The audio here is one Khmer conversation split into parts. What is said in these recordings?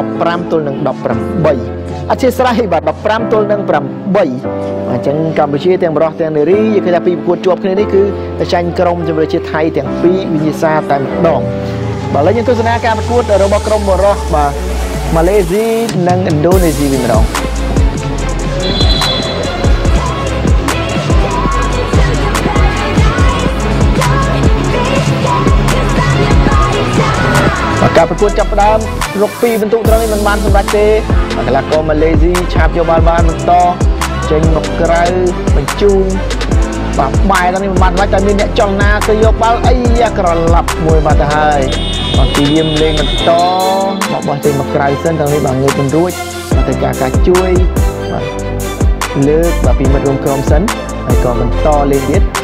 15 ទល់នឹង18អធិស្ឋានបាទ15ទល់នឹង8អញ្ចឹងកម្ពុជាទាំងបរោះទាំងនារីយើងឃើញថាពីប្រកួតជាប់គ្នានេះគឺតែចាញ់ក្រុមជម្រើសជាតិថៃទាំងពីរវិញ្ញាសាតែម្ដងបាទឥឡូវយើងទស្សនាការប្រកួតរបស់ក្រុមបរោះបាទម៉ាឡេស៊ីនិងឥណ្ឌូនេស៊ីវិញម្ដងការប្រកួតចាប់ផ្ដើមរក2បន្ទុកត្រង់នេះមិនបានសម្រេចទេកីឡាករម៉ាឡេស៊ីឆាប់យកបាល់បានបន្តចេញមកក្រៅបញ្ជូនបាទបែរដល់នេះមិនបានសម្រេចតែមានអ្នកចលនាទៅយកបាល់អីយ៉ាក្រឡាប់មួយបាត់ទៅហើយបាទទីយាមលេងបន្តមកបោះចេញមកក្រៅសិនត្រង់នេះបាទងើបមិនរួចបាទត្រូវការជួយបាទលើកបាទពីមិត្តរួមក្រុមសិនហើយក៏បន្តលេងទៀត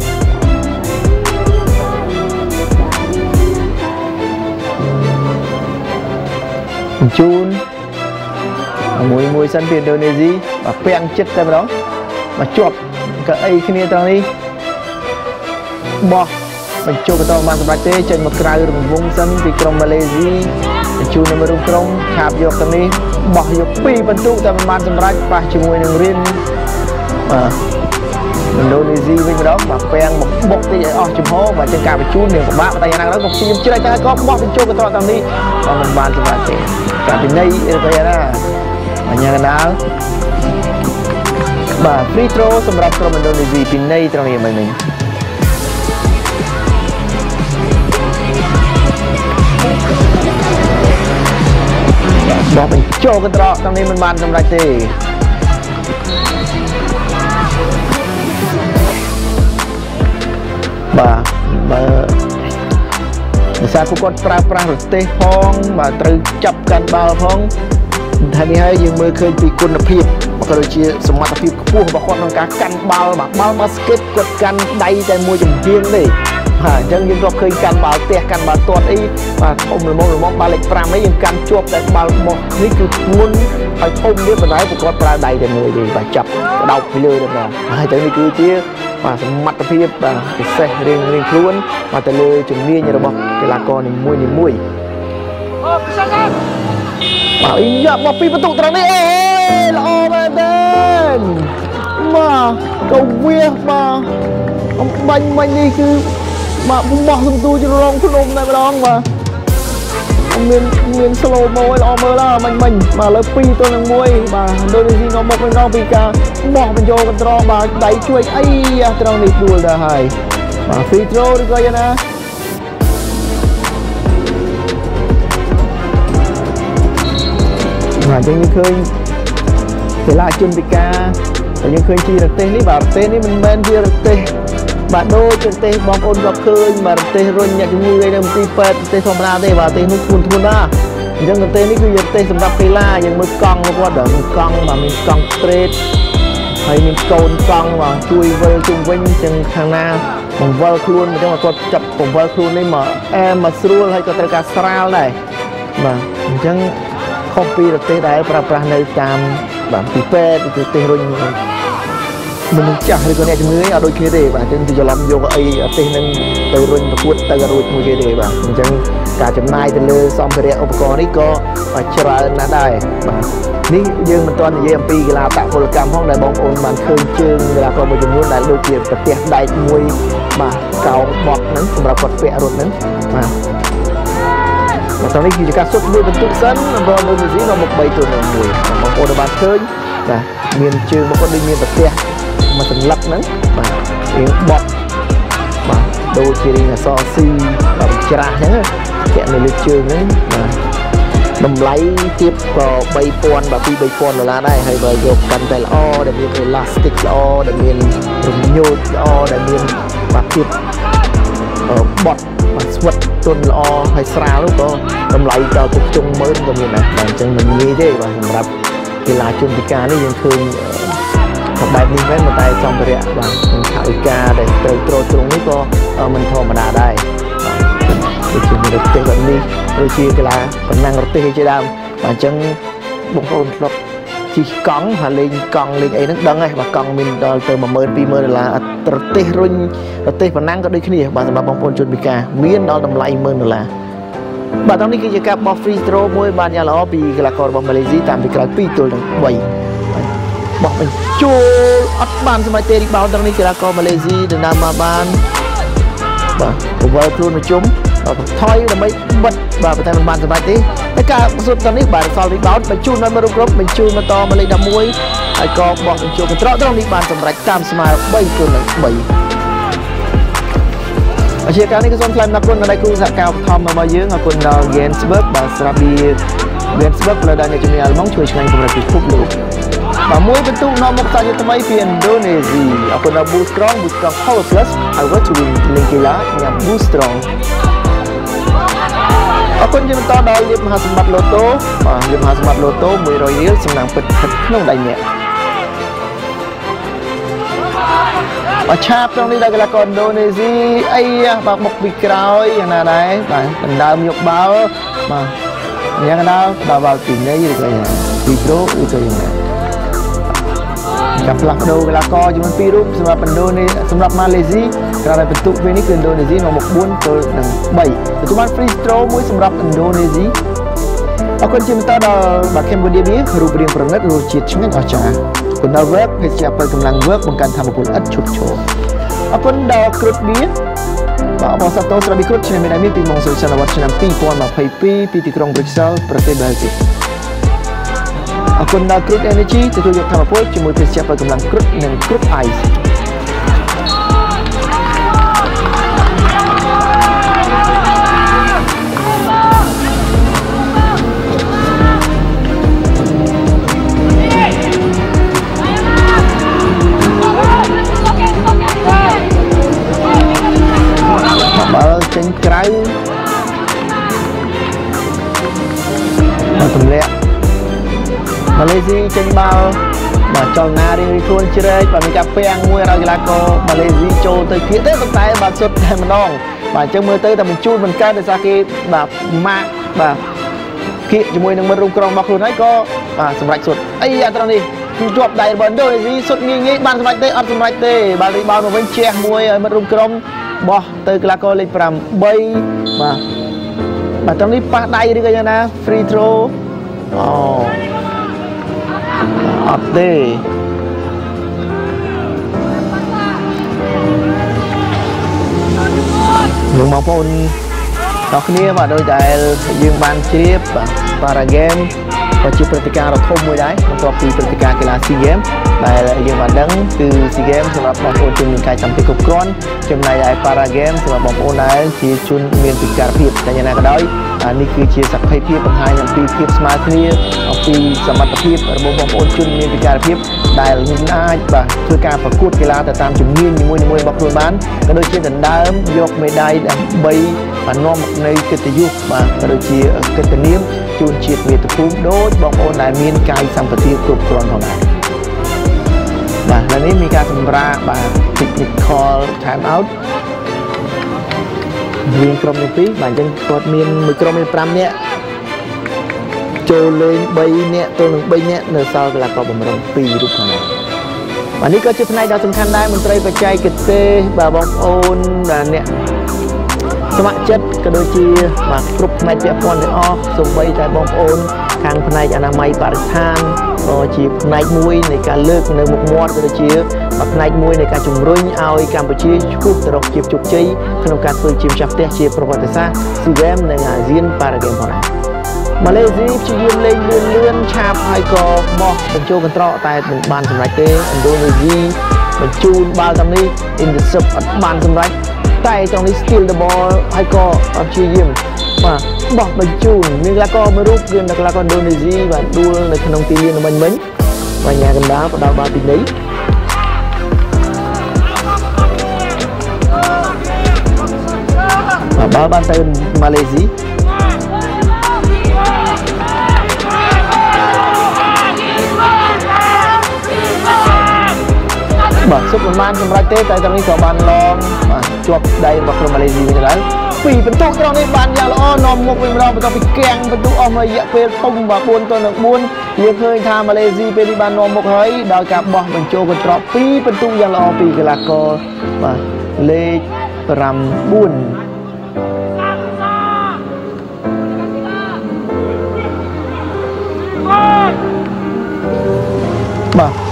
បញ្ជូនមួយសិនពីឥណ្ឌូនេស៊ីបាទពាំងចិត្តតែម្ដងមកជាប់កៅអីគ្នាត្រង់នេះបោះបញ្ជូនបន្តបានសម្រេចទេចេញមកក្រៅរង្វង់សិនពីក្រុមម៉ាឡេស៊ីបញ្ជូននៅរួមក្រុមឆាបយកត្រង់នេះបោះយក2បន្ទុកតែមិនបានសម្រេចប៉ះជាមួយនឹងរៀនបាទឥណ្ឌូនេស៊ីវិញម្ដងបាទពាំងមកបុកតិចឲ្យអស់ចំហបាទជាងការបញ្ជូននឹងពិបាកតែយ៉ាងណាក៏ព្យាយាមជ្រែកតែក៏បោះបញ្ជូនបន្តត្រង់នេះមិនបានសម្រេចទេការពិន័យទៅណាអញ្ញាកណ្ដាលបាទ free throw សម្រាប់ក្រុមឥណ្ឌូនេស៊ីពិន័យត្រង់នេះមិនវិញបោះបញ្ចូលកន្ត្រកត្រង់នេះមិនបានសម្រេចទេបាទបើភាសាពួកគាត់ប្រើប្រាស់រទេសផងបាទត្រូវចាប់កាន់បាល់ផងថានេះហើយយើងមើលឃើញពីគុណភាពក៏ដូចជាសមត្ថភាពខ្ពស់របស់គាត់ក្នុងការកាន់បាល់បាទបាល់មកស្គីតគាត់កាន់ដៃតែមួយចំហៀងទេបាទអញ្ចឹងយើងធ្លាប់ឃើញកាន់បាល់ផ្ទះកាន់បាល់ទាត់អីបាទធំល្មមបាល់លេខ5អីយើងកាន់ជាប់តែបាល់របស់នេះគឺធ្ងន់ហើយធំទៀតប៉ុន្តែពួកគាត់ប្រើដៃតែមួយទេបាទចាប់ក្តោបពីលើតែម្ដងហើយទៅនេះគឺជាបាទសមត្ថភាពបាទពិសេសរៀងខ្លួនបាទទៅលើជំនាញរបស់កីឡាករនីមួយអូពិសេសណាស់បាទអ៊ីយ៉ាមកពីបន្ទុកត្រង់នេះអូល្អមែនទេមកក៏វាបាទអំបាញ់មិញនេះគឺបាទបោះសំទូជ្រងភ្នំតែម្ដងបាទមាន slow mo ឲ្យល្អមើលដល់មិញបាទលើ2ទល់នឹង1បាទឥណ្ឌូនេស៊ីនាំមុខវិញពីការបោះបញ្ចូលកន្ត្រកបាទដៃជួយអីត្រង់នេះដួលទៅហើយបាទ free throw ឬក៏យ៉ាងណាបាទយើងឃើញកីឡាជនពិការតែយើងឃើញជារទេសនេះបាទរទេសនេះមិនមែនជារទេសបាទដូចប្រទេសបងប្អូនក៏ឃើញបាទប្រទេសរុញអ្នកជំងឺឯនៅទីពេទ្យប្រទេសធម្មតាទេបាទប្រទេសនោះធ្ងន់ណាស់អញ្ចឹងប្រទេសនេះគឺជាប្រទេសសម្រាប់កីឡាយើងមើលកង់របស់គាត់មានកង់បាទមានកង់ត្រេតហើយមានកូនកង់បាទជួយវិលជុំវិញអញ្ចឹងខាងណាបង្វិលខ្លួនអញ្ចឹងគាត់ចាប់បង្វិលខ្លួននេះមកអែមមកស្រួលហើយក៏ត្រូវការស្រាលដែរបាទអញ្ចឹងខុសពីប្រទេសដែលប្រើប្រាស់នៅតាមបាទទីពេទ្យប្រទេសរុញមនុស្សចាស់ឬក៏អ្នកជំងឺអត់ដូចគ្នាទេបាទអញ្ចឹងច្រឡំយកអីប្រទេសនឹងទៅរុញប្រកួតទៅរួចមួយគេទេបាទអញ្ចឹងការចំណាយទៅលើសម្ភារៈឧបករណ៍នេះក៏ច្រើនណាស់ដែរបាទនេះយើងមិនទាន់និយាយអំពីកីឡាបកពលកម្មផងដែលបងប្អូនបានឃើញជើងកីឡាករមួយចំនួនដែលដូចជាប្រទេសដែកមួយបាទកោងបត់ហ្នឹងសម្រាប់គាត់ពាក់រត់ហ្នឹងបាទតោះនេះគឺជាការសុទ្ធមួយបន្ទុកសិនរបស់ឥណ្ឌូនេស៊ីនៅមុខ3ទល់នឹង1បងប្អូនបានឃើញបាទមានជើងរបស់គាត់ដូចមានប្រទេសមកសន្លឹកហ្នឹងបាទរៀងបត់បាទដូចជារៀងអសរស៊ីបាទច្រាស់អញ្ចឹងពាក់នៅលើជើងហ្នឹងបាទតម្លៃទៀតក៏3000បាទពី$3000ដែរហើយបើយកកាន់តែល្អដែលមាន elastic ល្អដែលមានរញូតល្អដែលមានបាទទៀតបត់បាទស្វិតទន់ល្អហើយស្រាលក៏តម្លៃដល់ទៅជុង10000ក៏មានដែរបាទអញ្ចឹងមិនងាយទេបាទសម្រាប់កីឡាជនពិការនេះយើងឃើញបែបនេះមែនតែសម្ភារៈបាទខាងឯកាដែលត្រូវត្រួតត្រងនេះក៏មិនធម្មតាដែរដូចជាមានផ្ទះបែបនេះដូចជាកីឡាប៉ុណ្ណឹងរទេសជាដើមបាទអញ្ចឹងបងប្អូនធ្លាប់ជិះកង់ហើយលេងកង់លេងអីហ្នឹងដឹងហើយបាទកង់មានដល់ទៅ$10000-$20000រទេសរុញរទេសប៉ុណ្ណឹងក៏ដូចគ្នាបាទសម្រាប់បងប្អូនជនពិការមានដល់តម្លៃ$10000 បាទតាមនេះគឺជាការបោះ free throw មួយបានយ៉ាងល្អពីកីឡាកររបស់ម៉ាឡេស៊ីតាមពីក្រោយ2ទល់នឹង3បោះបញ្ចូលអត់បានសម្រេចទេរីបោនទាំងនេះកីឡាករម៉ាឡេស៊ីដណ្ដើមមកបានបាទកវលខ្លួនមកជុំថយដើម្បីបិទបាទប៉ុន្តែមិនបានសម្រេចទេតែការសុទ្ធទាំងនេះបាទសល់រីបោនបញ្ជូនដល់មករុកក្រុមបញ្ជូនមកតមកលេខ11ហើយក៏បោះបញ្ចូលកន្ត្រកត្រង់នេះបានសម្រេចតាមស្មើ3ទល់នឹង3ជាការនេះក៏សូមថ្លែងអំណរគុណដល់ដៃគូសហការឧបត្ថម្ភរបស់យើងអរគុណដល់ Gensberg បាទស្រាប់ពី Gensberg ផ្លូវដើរអ្នកជំនាញអាល្លឺម៉ង់ជួយឆ្ងាញ់កម្រិតពិភពលោកបាទមួយបន្ទុកនាំមកសាជាថ្មីពីឥណ្ឌូនេស៊ីអរគុណដល់ Boost Strong Power Plus ហើយក៏ជួយលេងកីឡាញ៉ាំ Boost Strong អរគុណជាបន្តដល់លាភមហាសម្បត្តិលូតូបាទលាភមហាសម្បត្តិលូតូ100រៀលសំណាងពិតស្ថិតក្នុងដៃអ្នកឆាបត្រង់នេះដល់កីឡាករឥណ្ឌូនេស៊ីអីបាទបុកពីក្រោយយ៉ាងណាដែរបាទដណ្ដើមយកបាល់បាទយ៉ាងណាដល់បាល់ពីនៃឬក៏ពីប្រូឬក៏យ៉ាងណាចាប់ផ្លាស់ប្ដូរកីឡាករចំនួន2រូបសម្រាប់ឥណ្ឌូនេស៊ីសម្រាប់ម៉ាឡេស៊ីក្រោយបន្ទុកពេលនេះគឺឥណ្ឌូនេស៊ីនាំមក4ទល់នឹង3ទទួលបាន free throw មួយសម្រាប់ឥណ្ឌូនេស៊ីអរគុណជាបន្តដល់បាទ Cambodia រូបរាងប្រណិតរសជាតិឆ្ងាញ់អស្ចារ្យគុណដល់ work ភេសជ្ជៈបើកម្លាំង work បង្កើនធម៌ពលឥតឈប់ឈរអរគុណដល់គ្រុតបៀបាទអបអរសាទរស្រាប់ពីគ្រុតឆ្នាំមានពីម៉ោងសុសន្នវត្តឆ្នាំ2022ពីទីក្រុង Brussels ប្រទេស Belgium អរគុណដល់គ្រុត energy ទទួលយកធម៌ពលជាមួយភេសជ្ជៈបើកម្លាំងគ្រុតនិងគ្រុត iceចេញក្រៅមកទម្លាក់ម៉ាឡេស៊ីចេញបាល់បាទចលនារៀងៗខ្លួនជ្រែកបាទមានការពាំងមួយឲ្យកីឡាករម៉ាឡេស៊ីចូលទៅគៀកទេប៉ុន្តែបាទសុទ្ធតែម្ដងបាទអញ្ចឹងមើលទៅតែបញ្ជូនមិនកើតដោយសារគេបាទម៉ាក់បាទគៀកជាមួយនឹងមិត្តរួមក្រុមរបស់ខ្លួនហើយក៏បាទសម្រេចសុទ្ធអីអាត្រង់នេះជាប់ដៃរបស់ឥណ្ឌូនេស៊ីសុទ្ធងាយបានសម្រេចទេអត់សម្រេចទេបាទរីបោនមកវិញជះមួយឲ្យមិត្តរួមក្រុមបោះទៅកីឡាករលេខ8បាទត្រង់នេះប៉ះដៃឬក៏យ៉ាងណា free throw អូអត់ទេលោកបងប្អូនទាំងគ្នាបាទដោយតែយើងបានជ្រាបបាទ Para Game ក៏ជាព្រឹត្តិការណ៍ដ៏ធំមួយដែរបន្ទាប់ពីព្រឹត្តិការណ៍កីឡា SEA Games ដែលយើងបានដឹងគឺ SEA Games សម្រាប់បងប្អូនជនមានកាយសម្បត្តិគ្រប់គ្រាន់ចំណែកឯ Para Game សម្រាប់បងប្អូនដែលជាជនមានពិការភាពតែយ៉ាងណាក៏ដោយនេះគឺជាសក្ខីភាពបង្ហាញអំពីភាពស្មើគ្នាអំពីសមត្ថភាពរបស់បងប្អូនជនមានពិការភាពដែលអាចបាទធ្វើការប្រកួតកីឡាទៅតាមជំនាញនីមួយៗរបស់ខ្លួនបានក៏ដូចជាដណ្ដើមយកមេដាយដើម្បីបាននាំមកនៅកិត្តិយសបាទក៏ដូចជាកិត្តិនាមជូនជាតិមាតុភូមិដូចបងប្អូនដែលមានកាយសម្បត្តិគ្រប់គ្រាន់ផងដែរបាទឥឡូវនេះមានការសម្រាកបាទ technical time out មានក្រុមទាំងពីរបាទអញ្ចឹងគាត់មានមួយក្រុមមាន5នាក់ចូលលេង3នាក់ទល់នឹង3នាក់នៅសល់កីឡាករបម្រុង2រូបខាងបាទនេះក៏ជាផ្នែកដ៏សំខាន់ដែរមន្ត្រីបច្ចេកទេសបាទបងប្អូនអ្នកស្ម័គ្រចិត្តក៏ដូចជាបាទគ្រប់ផ្នែកពាក់ព័ន្ធទាំងអស់សូម្បីតែបងប្អូនខាងផ្នែកអនាម័យបរិស្ថានក៏ជាផ្នែកមួយនៃការលើកនៅមុខមាត់ក៏ដូចជាផ្នែកមួយនៃការជំរុញឲ្យកម្ពុជាឆ្ពោះទៅរកភាពជោគជ័យក្នុងការធ្វើជាម្ចាស់ផ្ទះជាប្រវត្តិសាស្ត្រ SEA Games និង ASEAN Para Games ផងដែរម៉ាឡេស៊ីព្យាយាមលេងលឿនឆាបហើយក៏បោះបញ្ចូលកន្ត្រកតែមិនបានសម្រេចទេឥណ្ឌូនេស៊ីបញ្ជូនបាល់តាមនេះ intercept អត់បានសម្រេចតែត្រង់នេះ steal the ball ហើយក៏អត់ព្យាយាមបាទបោះបញ្ជូនមានកីឡាករមួយរូបគឺកីឡាករឥណ្ឌូនេស៊ីបាទដួលនៅក្នុងទីលានមិញបញ្ញាកណ្ដាលផ្ដល់បាល់ពីនេះបាល់បានទៅម៉ាឡេស៊ីបាទសុខមិនបានសម្រេចទេតែត្រង់នេះក៏បានឡងបាទជាប់ដៃរបស់ក្រុមម៉ាឡេស៊ីវិញដែរពីបន្ទុកត្រង់នេះបានយ៉ាងល្អនាំមុខវិញម្ដងបន្ទាប់ពីគាំងបន្ទុកអស់មួយរយៈពេលធំបាទ4ទល់នឹង4យើងឃើញថាម៉ាឡេស៊ីពេលនេះបាននាំមុខហើយដោយការបោះបញ្ចូលកន្ត្រក2បន្ទុកយ៉ាងល្អពីកីឡាករបាទលេខ9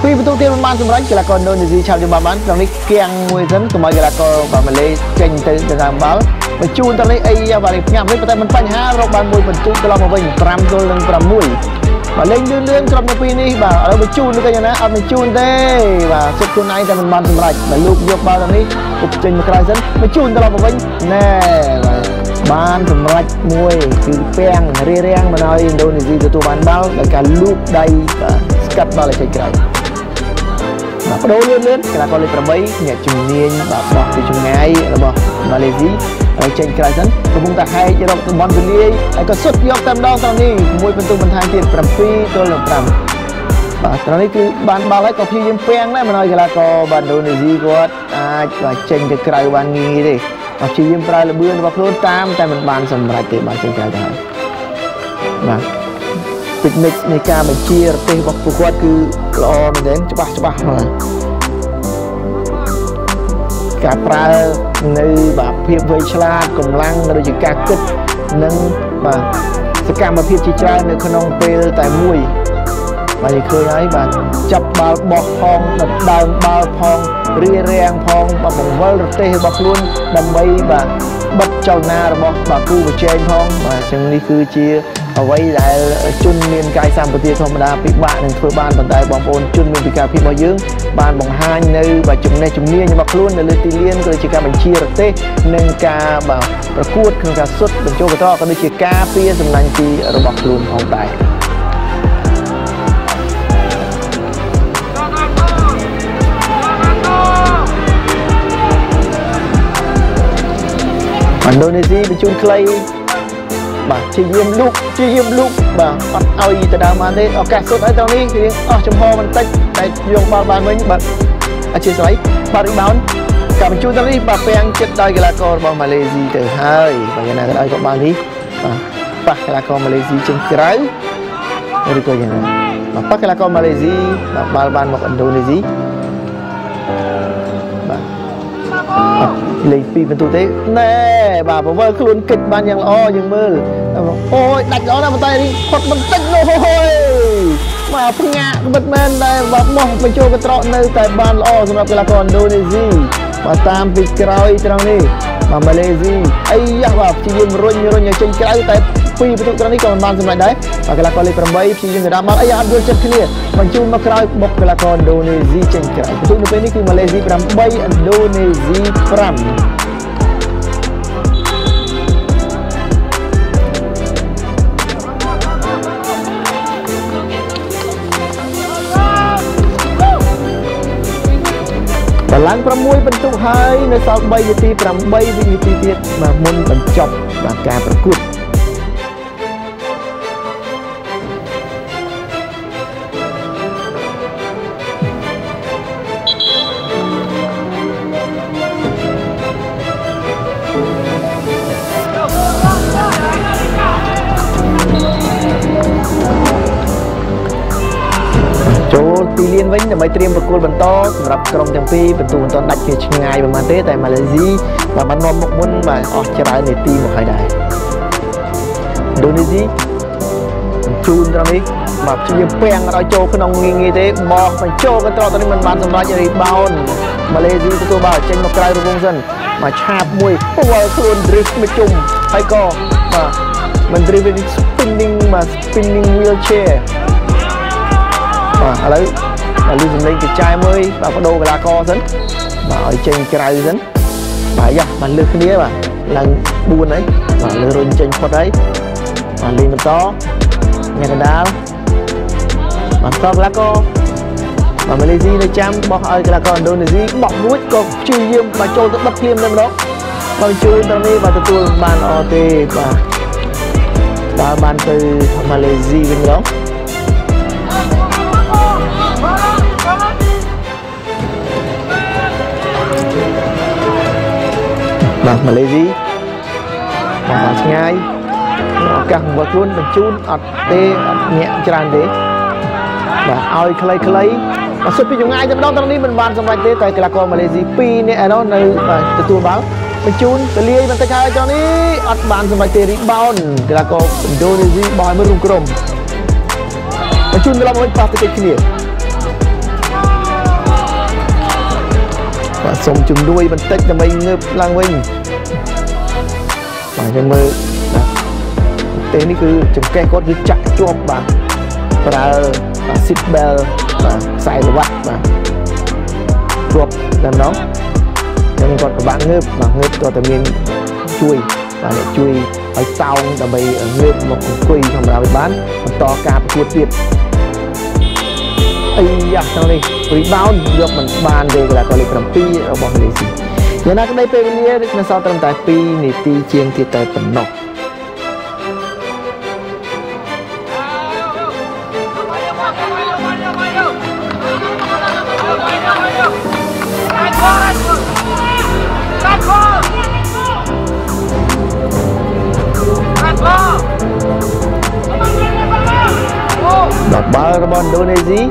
ពីបន្ទូទៀតមិនបានសម្រេចកីឡាករឥណ្ឌូនេស៊ីឆាប់យកបាល់បានត្រង់នេះគៀងមួយសិនកុំឲ្យកីឡាករម៉ាឡេចេញទៅតាមបាល់បញ្ជូនត្រង់នេះអីបាទញ៉ាំនេះប៉ុន្តែមិនបញ្ហារកបានមួយបន្ទុកត្រឡប់មកវិញ5-6បាទលេងលឿនក្រុមទាំងពីរនេះបាទឥឡូវបញ្ជូនទៅយ៉ាងណាអត់បញ្ជូនទេបាទសុទ្ធខ្លួនឯងតែមិនបានសម្រេចបាទលោកយកបាល់ត្រង់នេះពុកចេញមកក្រៅសិនបញ្ជូនត្រឡប់មកវិញណែបាទបានសម្រេចមួយគឺពាំងរារាំងមិនឲ្យឥណ្ឌូនេស៊ីទទួលបានបាល់ដោយការលូកដៃបាទស្កាត់បាល់ឲ្យចេញក្រៅបាទបដូរលឿនកីឡាករលេខ8អ្នកជំនាញបាទបោះពីចម្ងាយរបស់ម៉ាឡេស៊ីហើយចេញក្រៅសិនកំពុងតែហែករកតំបន់វេលាហើយក៏សុទ្ធយកតែម្ដងត្រង់នេះមួយបន្ទុកបន្ថែមទៀត7-5បាទត្រង់នេះគឺបានបាល់ហើយក៏ព្យាយាមពាំងដែរមិនឲ្យកីឡាករបាទឥណ្ឌូនេស៊ីគាត់អាចបាទចេញទៅក្រៅបានងាយទេបាទព្យាយាមប្រើល្បឿនរបស់ខ្លួនតាមតែមិនបានសម្រេចទេបាទចេញក្រៅទៅហើយបាទពិនិត្យនៃការបញ្ជារទេសរបស់ពួកគាត់គឺល្អមែនទែនច្បាស់បាទការប្រើនៅបាទភាពវៃឆ្លាតកម្លាំងឬជាការគិតនិងបាទសកម្មភាពជាច្រើននៅក្នុងពេលតែមួយបាទនិយាយឃើញហើយបាទចាប់បាល់បោះផងដើមបាល់ផងរារាំងផងបាទបង្វិលរទេសរបស់ខ្លួនដើម្បីបាទបិទចលនារបស់បាទគូប្រជែងផងបាទអញ្ចឹងនេះគឺជាអ្វីដែលជនមានកាយសម្បទាធម្មតាពិបាកនឹងធ្វើបានប៉ុន្តែបងប្អូនជនមានពិការភាពរបស់យើងបានបង្ហាញនៅបាទចំណេះជំនាញរបស់ខ្លួននៅលើទីលានក៏ដូចជាការបញ្ជារទេសនិងការបាទប្រកួតក្នុងការសុទ្ធបញ្ចូលបន្តក៏ដូចជាការពារសំណាញ់ទីរបស់ខ្លួនផងដែរឥណ្ឌូនេស៊ីបញ្ជូនខ្លីបាទជាយាមលូកបាទអត់ឲ្យទៅដើមបានទេឱកាសសុទ្ធហើយត្រង់នេះគឺអស់ចំហបន្តិចតែយកបាល់បានវិញបាទអធិស្ឋានបាទរីបោនការបញ្ជូនត្រង់នេះបាទពាំងចិត្តដោយកីឡាកររបស់ម៉ាឡេស៊ីទៅហើយបាទយ៉ាងណាក៏ដោយក៏បាល់នេះបាទប៉ះកីឡាករម៉ាឡេស៊ីចេញក្រៅឬក៏យ៉ាងណាបាទប៉ះកីឡាករម៉ាឡេស៊ីបាទបាល់បានមកឥណ្ឌូនេស៊ីលេង2បន្ទូទេណែបាទប្រវិលខ្លួនគិតបានយ៉ាងល្អយើងមើលអូយដាច់ល្អណាស់ប៉ុន្តែរីផុតបន្តិចនោះអូយមកផ្ងាក់បិទមែនតែបាទបោះបញ្ចូលកន្ត្រកនៅតែបានល្អសម្រាប់កីឡាករឥណ្ឌូនេស៊ីបាទតាមពីក្រោយត្រង់នេះបាទម៉ាឡេស៊ីអីយ៉ាបាទព្យាយាមរុញឲ្យចេញក្រៅតែពីបន្ទុកត្រង់នេះក៏មិនបានសម្រេចដែរបាទកីឡាករលេខ8ព្យាយាមទៅដាក់បាល់អីអត់យល់ចិត្តគ្នាបញ្ជូនមកក្រោយបុកកីឡាករឥណ្ឌូនេស៊ីចេញក្រៅបន្ទុកនៅពេលនេះគឺម៉ាឡេស៊ី8ឥណ្ឌូនេស៊ី5ឡើង6បន្ទុកហើយនៅសល់3នាទី8វិនាទីទៀតបាទមុនបញ្ចប់បាទការប្រកួតចូលទីលានវិញដើម្បីត្រៀមប្រកួតបន្តសម្រាប់ក្រុមទាំងពីរបន្ទូមិនទាន់ដាច់គ្នាឆ្ងាយប៉ុន្មានទេតែម៉ាឡេស៊ីបាទបាននាំមុខមុនបាទអស់ច្រើននាទីមកហើយដែរឥណ្ឌូនេស៊ីជូនត្រង់នេះបាទព្យាយាមពាំងឲ្យចូលក្នុងងាយទេបោះបញ្ចូលកន្ត្រកទៅនេះមិនបានសម្រេចរីបោនម៉ាឡេស៊ីទទួលបាល់ចេញមកក្រៅរង្វង់សិនមកឆាបមួយវល់ខ្លួន drift មកជុំហើយក៏បាទមិន drift spinning បាទ spinning wheelchair បាទឥឡូវលឺសំឡេងកញ្ចាយមួយបាទបដូរកីឡាករសិនបាទឲ្យចេញក្រៅសិនបាទយ៉ាបាទលើគ្នាបាទឡើង4ហើយបាទលើរុញចេញផុតហើយបាទលេងបន្តញ៉ាំកណ្ដាលបាទកីឡាករបាទម៉ាឡេស៊ីនៅចាំបោះឲ្យកីឡាករឥណ្ឌូនេស៊ីបោះមួយក៏ព្យាយាមបាទចូលទៅបិទភ្លាមតែម្ដងបើជួយត្រង់នេះបាទទទួលបានល្អទេបាទដើរបានទៅម៉ាឡេស៊ីវិញម្ដងបាទម៉ាឡេស៊ីបាទឆ្ងាយឱកាសរបស់ខ្លួនបញ្ជូនអត់ទេអត់ញាក់ច្រើនទេបាទឲ្យខ្លីបាទសុទ្ធពីចម្ងាយតែម្ដងត្រង់នេះមិនបានសម្រេចទេតែកីឡាករម៉ាឡេស៊ី2នាក់ឯនោះនៅបាទទទួលបាល់បញ្ជូនទៅលាយបន្តិចហើយត្រង់នេះអត់បានសម្រេចទេរីបោនកីឡាករឥណ្ឌូនេស៊ីបោះឲ្យមើលរួមក្រុមបញ្ជូនត្រឡប់មកប៉ះទៅជិតគ្នា và xong chùm đuôi mình tích cho mình ngợp lang vinh và cho mơ tên này cứ chùm cây có cứ chạy chụp và seatbelt và xài đồ vặt và chụp làm đó cho nên còn các bạn ngợp cho tụi mình chui và để chui ở sau là bây ngợp một quỳ không nào bán to cạp cuột tiệt ấy dạ sao đi rebound được mình bàn về là có lịch làm pi ở bọn này gì giờ nào cái đây pe nó sau tầm tại pi này ti chiên thì tại tầm nọ đọc ba bọn Indonesia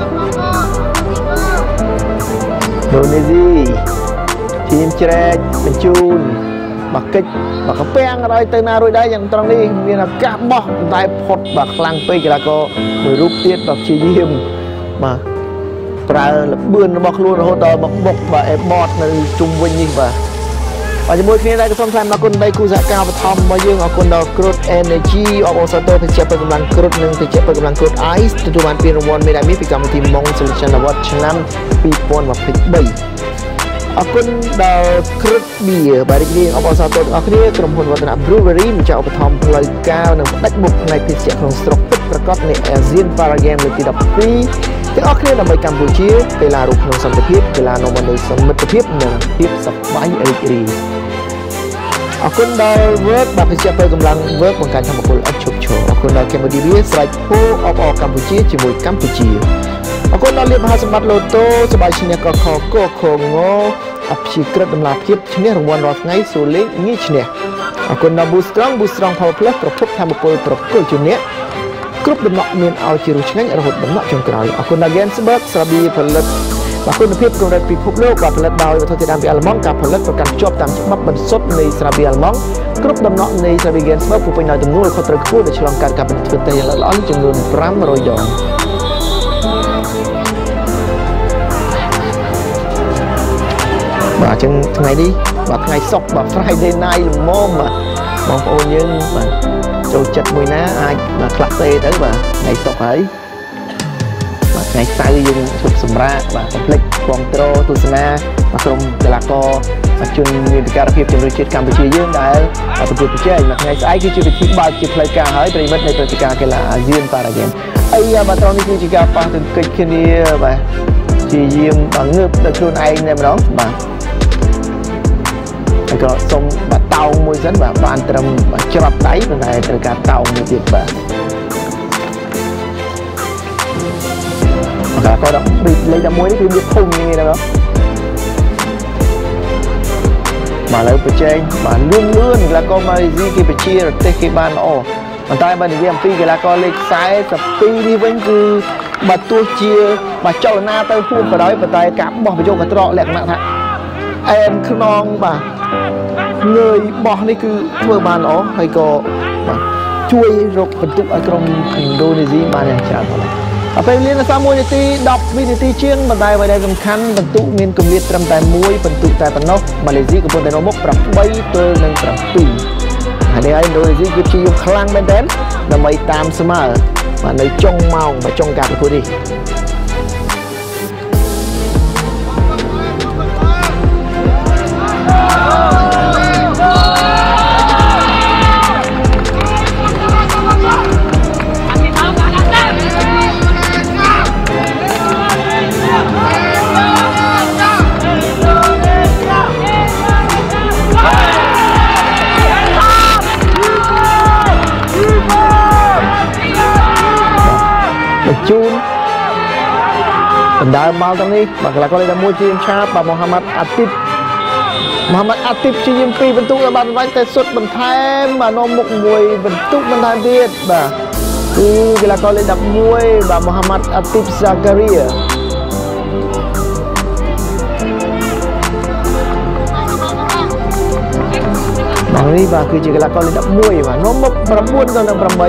team trẻ bên chun bạc kích bạc cà phê rồi từ nào rồi đây chẳng trăng đi miền là cá bò tai phật bạc lang tây là có mười rúp tiết bạc chi diêm mà pra là bươn bọc luôn hỗ trợ bọc bọc và em bọt là trung vinh như vậy và mỗi khi đây có thông tin là con đây khu dạ cao và thom bao nhiêu ở con đó crude energy of Osato thì chép bằng lang crude nhưng thì chép bằng crude ice từ ban pin one mấy đại mỹ bị cầm thì mong solution là what năm pi pon và pi bay ở con đó crude beer bài đi ở Osato ở kia trong hồn và tận brewery mình chọn thom lời cao nằm đất bục này thì sẽ không stroke tức và có này Asian Paragame được đọc pi thì ở kia là mấy Campuchia về là rụt nông sản thực hiện về là nông sản đời sống mất thực hiện nông tiếp sập bãi ở đây ở con đó vớt bà phải chép cầm lăng vớt bằng cách tham một cuộc chụp chụp ở con đó Cambodia sạch phố ở Campuchia chỉ một Campuchia ở con đó liên hai sân bát lô tô sân bãi sinh nhật có khó cô ngô ấp chỉ cất đầm lạp hiệp chinh rồng quan rót ngay số lấy nghĩ chinh ở con đó boostrong power plus propop tham một cuộc propop chinh nhé cướp đầm nọ miền ao chỉ rút ngay ở hột đầm nọ trong cõi ở con đó Gensberg Sabi phần lực vàคุณภาพของเราพิภพโลกว่าผลิตดาววัฒนธรรมอัลมอนกับผลิตประกันจบตามฉบับบรรทุกในสระบีอัลมอนกรุ๊ปดำเนินในสระบีเกนส์เมื่อผู้เป็นนายตำรวจเขาตรึกพูดในฉลองการกับเป็นทุนแต่ยังละล้อนจำนวน500 ดอลว่าจังไงดีว่าไงซอกว่า Friday night หรือโมมว่ามองโอนยังว่าโจจัดมวยนะไอ้มาคลักเตะtớiว่าไงซอกấy ngày sau dùng chụp sầm ra và complex control tu sana và trong de la co và chuyên nghiệp cả phiên trường trên Campuchia dương đã và thực hiện chơi là ngày sau khi chưa được thiết bao chụp lấy ca hỏi về vấn đề về ca cái là Asian Paragame ấy và trong những chỉ cả bằng từ kịch kia và chỉ riêng bằng ngược được luôn anh em đó mà có xong và tàu môi dẫn và ban trầm và chập đáy và này từ cả tàu một việc và coi đó bị lấy ra muối thì biết thùng như thế đó mà lấyไปchơi mà luôn là con Malaysia kia phải chia rồi tê kia ban ồ mà tay ban đi phi cái là con lịch sai tập phi đi vẫn cứ mà tua chia mà cho na tay phun vào đó và tay cắm bỏ vào chỗ cái trọ lẹn nặng thà em cứ non mà người bỏ đi cứ vừa ban ó hay có mà chui rục vận tụ ở trong Indonesia mà này chả có ở bên liên là sao môi tí đọc video chiêng mà đây vậy đây tầm khăn vận tụ miền cầm liệt trầm tài muối vận tụ tài vận nóc Malaysia của bọn tài nó mốc trầm bay tôi nâng trầm pì ở đây Indonesia cứ chỉ dùng khăn bên đến là mấy tam sớm mà nơi trong màu và trong cả cái đi chun đào bao tầm đi hoặc là có đây là mua chim cha và Muhammad Atib chi yếm pi vận tụ là bàn vánh tay xuất bàn thêm mà nó một mùi vận tụ bàn thêm tiết và cái là có đây đặt muôi và Muhammad Atib Zakaria bằng đi và cứ chỉ là có đây đặt muôi mà nó một bầm buôn rồi là bầm mấy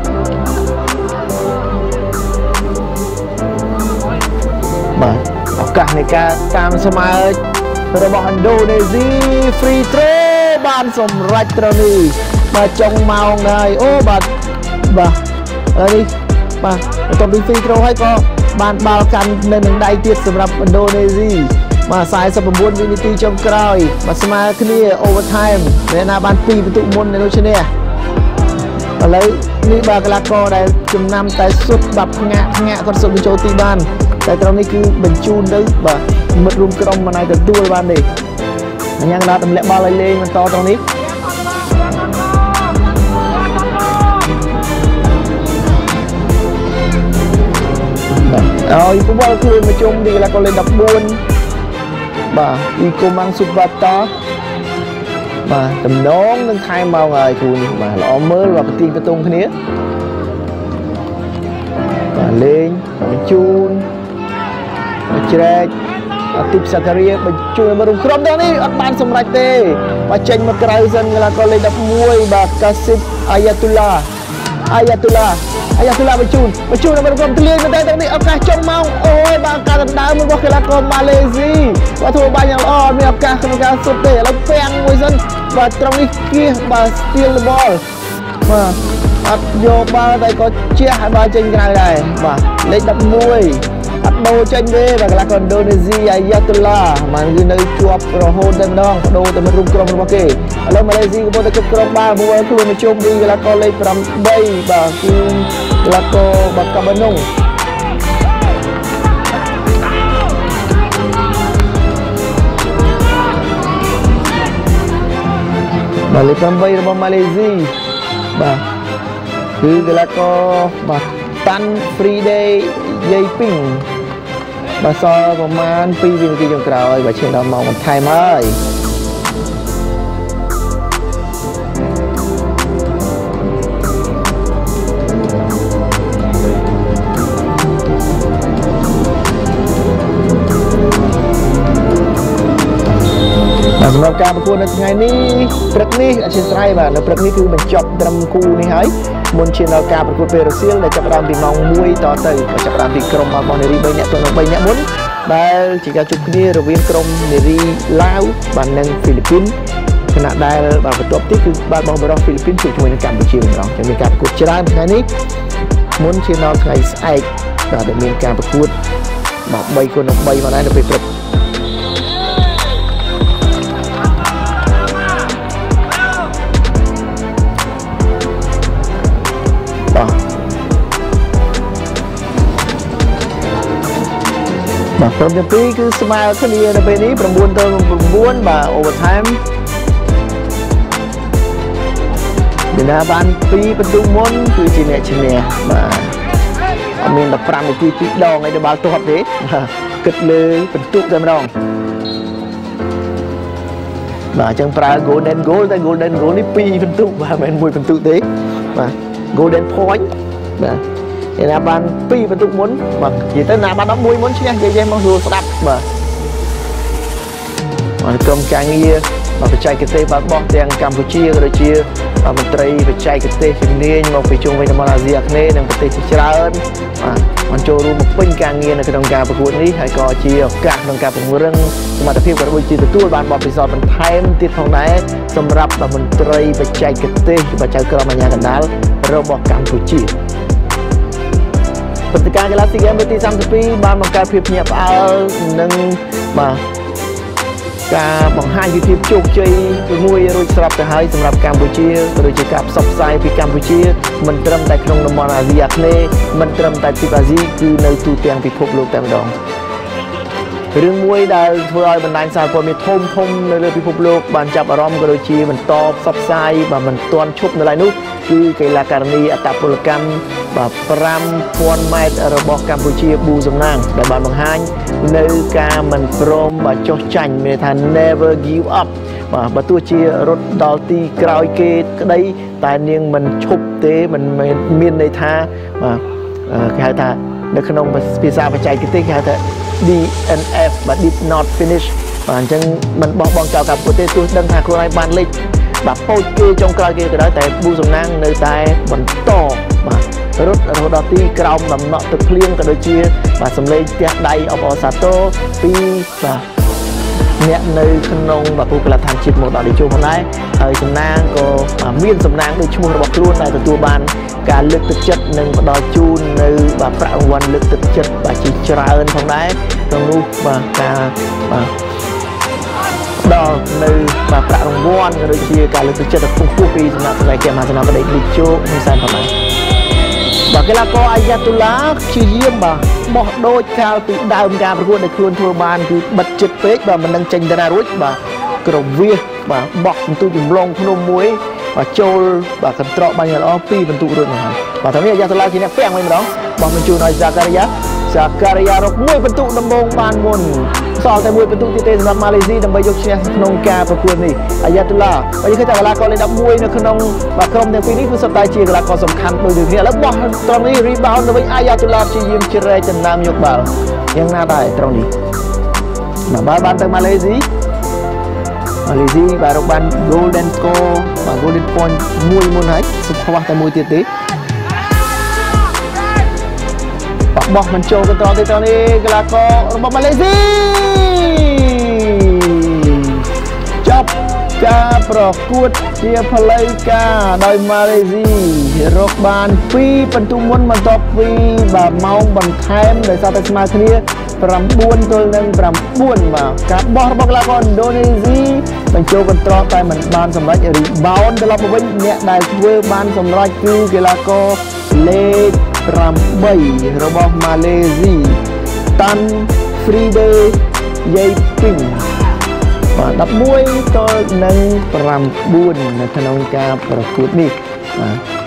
mà កាសនៃការតាមស្មើរបស់ឥណ្ឌូនេស៊ី free throw បានសម្រេចត្រូវនេះបាទចុងម៉ោងហើយអូបាទនេះបាទបន្ទាប់ពី free throw ហើយក៏បានបាល់កាន់នៅនឹងដៃទៀតសម្រាប់ឥណ្ឌូនេស៊ីបាទ49វិនាទីចុងក្រោយបាទស្មើគ្នា overtime អ្នកណាបាន2ពិន្ទុមុននៅនោះឈ្នះឥឡូវនេះបាទកីឡាករដែលចំណាំតែសុទ្ធបាប់ផ្ងាក់គាត់សុទ្ធបញ្ចូលទីបានតែត្រង់នេះគឺបញ្ជូនទៅបាទមិត្តរួមក្រុមមិនអាចទទួលបានទេអញ្ចឹងដល់ទម្លាក់បាល់ឲ្យលេងបន្តត្រង់នេះហើយពុំវល់ខ្លួនមកជុំទីកីឡាករលេខ14បាទអ៊ីកូម៉ាំងស៊ូបាតាបាទតំណងនឹងខែម៉ោងហើយគ្រូនេះបាទល្អមើលបាទប្រទីបតុងគ្នាបាទលេងបញ្ជូនជ្រែកអាទិបសាការីបញ្ជូនមករុំក្រុមដល់នេះអត់បានសម្រេចទេបាទចេញមកក្រៅសិនកីឡាករលេខ11បាទកាស៊ីបអាយ៉ាទូឡាបញ្ជូនមកក្រុមទលាយមែនទេដល់នេះឱកាសចុងម៉ោងអូយបាទការដណ្ដើមរបស់កីឡាករម៉ាឡេស៊ីបាទធ្វើបានយ៉ាងល្អមានឱកាសក្នុងការសុទ្ធទេឥឡូវពាំងមួយសិនបាទត្រង់នេះគៀសបាទ steal the ball បាទអត់យកបាល់តែក៏ជះឲ្យបាល់ចេញក្រៅដែរបាទលេខ11អត់ដូរចេញទេបាទកីឡាករឥណ្ឌូនេស៊ីអាយ៉ាទូឡាបានគឺនៅជាប់រហូតតែម្ដងបដូរទៅរួមក្រុមរបស់គេឥឡូវម៉ាឡេស៊ីកំពុងតែគ្រប់គ្រងបាល់មួយខ្លួនមកជុំពីកីឡាករលេខ8បាទគឺកីឡាករបាកាបានុងបាទលេខ8របស់ម៉ាឡេស៊ីបាទគឺកីឡាករបាទតាន់ free day យាយពីងបាទសល់ប្រហែល2វិនាទីចុងក្រោយបាទឈានដល់ម៉ោងបន្ថែមហើយសម្រាប់ការប្រកួតនៅថ្ងៃនេះព្រឹកនេះអធិស្ឋានបាទនៅព្រឹកនេះគឺបញ្ចប់ត្រឹមគូនេះហើយមុនឈានដល់ការប្រកួតពេលរសៀលដែលចាប់ផ្ដើមពីម៉ោង1តទៅចាប់ផ្ដើមពីក្រុមរបស់នារី3នាក់ទល់នឹង3នាក់មុនដែលជាការជួបគ្នារវាងក្រុមនារីឡាវបាទនិងហ្វីលីពីនខណៈដែលបាទបន្ទាប់ទៀតគឺបាល់បោះបរិសុទ្ធហ្វីលីពីនជួបជាមួយនឹងកម្ពុជាម្ដងចាំមានការប្រកួតច្រើនថ្ងៃនេះមុនឈានដល់ថ្ងៃស្អែកបាទដែលមានការប្រកួតបាទ3x3មកដែរនៅពេលព្រឹកបាទក្រុមទាំងពីរគឺស្មើគ្នានៅពេលនេះ9ទៅ9បាទ overtime ដែលណាបាន2ពិន្ទុមុនគឺជាអ្នកឈ្នះបាទអត់មាន15នាទី2ដងឲ្យដល់បាល់ទាត់ទេគិតលើពិន្ទុតែម្ដងបាទអញ្ចឹងប្រើ golden goal តែ golden goal នេះ2ពិន្ទុបាទមិនមែន1ពិន្ទុទេបាទ golden point បាទឯណាបាន2ពិន្ទុមុនបាទនិយាយទៅណាបាន11មុនឈ្នះនិយាយមកស្រួលស្ដាប់បាទក្រុមការងារបច្ចេកទេសបាល់បោះទាំងកម្ពុជាក៏ដូចជាមន្ត្រីបច្ចេកទេសជំនាញមកពីជុំវិញតំបន់អាស៊ីអាគ្នេយ៍និងប្រទេសជាច្រើនបានចូលរួមមកពេញការងារនៅក្នុងការប្រកួតនេះហើយក៏ជាឱកាសក្នុងការពង្រឹងសមត្ថភាពក៏ដូចជាទទួលបានបទពិសោធន៍បន្ថែមទៀតផងដែរសម្រាប់មន្ត្រីបច្ចេកទេសបច្ចេកក្រុមអាជ្ញាកណ្ដាលរបស់កម្ពុជាព្រឹត្តិការណ៍កីឡាស៊ីហ្គេមលើកទី32បានបង្កើតភាពភ្ញាក់ផ្អើលនិងបាទការបង្ហាញពីភាពជោគជ័យមួយរួចស្រាប់ទៅហើយសម្រាប់កម្ពុជាក៏ដូចជាការផ្សព្វផ្សាយពីកម្ពុជាមិនត្រឹមតែក្នុងតំបន់អាស៊ីអាគ្នេយ៍មិនត្រឹមតែទ្វីបអាស៊ីគឺនៅទូទាំងពិភពលោកតែម្ដងរឿងមួយដែលធ្វើឲ្យបណ្ដាញសារព័ត៌មានធំនៅលើពិភពលោកបានចាប់អារម្មណ៍ក៏ដូចជាបន្តផ្សព្វផ្សាយបាទមិនទាន់ឈប់នៅឡើយនោះគឺកីឡាការិនីអត្តពលកម្មបាទ5000ម៉ែត្ររបស់កម្ពុជាប៊ូសំណាងដែលបានបង្ហាញនៅការមិនព្រមបាទចុះចាញ់មានថា never give up បាទបើទោះជារត់ដល់ទីក្រោយគេក្តីតែនាងមិនឈប់ទេមិនមានន័យថាបាទគេហៅថានៅក្នុងភាសាបច្ចេកទេសគេហៅថា DNF បាទ did not finish បាទអញ្ចឹងមិនបោះបង់ចោលការប្រកួតទេទោះដឹងថាខ្លួនឯងបានលេខបាទពោចគេចុងក្រោយគេក៏ដោយតែប៊ូសំណាងនៅតែបន្តបាទរត់រហូតដល់ទីក្រោមដំណក់ទឹកភ្លៀងក៏ដូចជាបាទសម្លេងផ្ទះដៃអបអរសាទរពីបាទអ្នកនៅក្នុងបាទពូកលដ្ឋានជាតិមកដល់ទីជួបផងដែរហើយសំណាងក៏មានសំណាងដូចឈ្មោះរបស់ខ្លួនដែលទទួលបានការលើកទឹកចិត្តនិងផ្ដល់ជូននៅបាទប្រាក់រង្វាន់លើកទឹកចិត្តបាទជាច្រើនផងដែរក្នុងនោះបាទការបាទដល់នៅបាទប្រាក់រង្វាន់ក៏ដូចជាការលើកទឹកចិត្តខ្ពស់ពីសំណាក់ស្រីមហាសនបដីលីជោហ៊ុនសែនផងដែរបាទកីឡាករអាយ៉ាតុលាព្យាយាមបាទបោះដូចកាលពីដើមការប្រកួតដែលខ្លួនធ្វើបានគឺបិទចិត្តពេកបាទមិននឹងចេញទៅណារួចបាទក្រវាសបាទបោះបន្ទូចម្លងភ្នំមួយបាទចូលបាទកន្ត្រកបានយ៉ាងល្អ2បន្ទុករួចមកហើយបាទតាមនេះអាយ៉ាតុលាជាអ្នកពាំងវិញម្ដងបោះបញ្ជូនឲ្យសាការីយ៉ារក1បន្ទុកដំបូងបានមុនសល់តែ1បន្ទុកទៀតទេសម្រាប់ម៉ាឡេស៊ីដើម្បីយកឈ្នះក្នុងការប្រកួតនេះអាយ៉ាតុលាបើយើងឃើញថាកីឡាករលេខ11នៅក្នុងបាទក្រុមទាំងពីរនេះគឺសុទ្ធតែជាកីឡាករសំខាន់ដូចគ្នាឥឡូវបោះត្រង់នេះ rebound ទៅវិញអាយ៉ាតុលាព្យាយាមជ្រែកដណ្ដើមយកបាល់យ៉ាងណាដែរត្រង់នេះបាល់បានទៅម៉ាឡេស៊ីបាទរកបាន golden score បាទ golden point មួយមុនហើយសុខខ្វះតែមួយទៀតទេបោះមិនចូលកន្ត្រកទេត្រង់នេះកីឡាកររបស់ម៉ាឡេស៊ីចប់ការប្រកួតជាផ្លូវការដោយម៉ាឡេស៊ីរកបាន2បន្ទុកមុនបន្ទាប់ពីបាទម៉ោងបន្ថែមដោយសារតែស្មើគ្នា9ទល់នឹង9បាទការបោះរបស់កីឡាករឥណ្ឌូនេស៊ីបញ្ចូលកន្ត្រកតែមិនបានសម្រេច rebound ត្រឡប់មកវិញអ្នកដែលធ្វើបានសម្រេចគឺកីឡាករលេខ8របស់ម៉ាឡេស៊ីតាន់ហ្វ្រីដេយាយពីងបាទ11ទល់នឹង9នៅក្នុងការប្រកួតនេះបាទ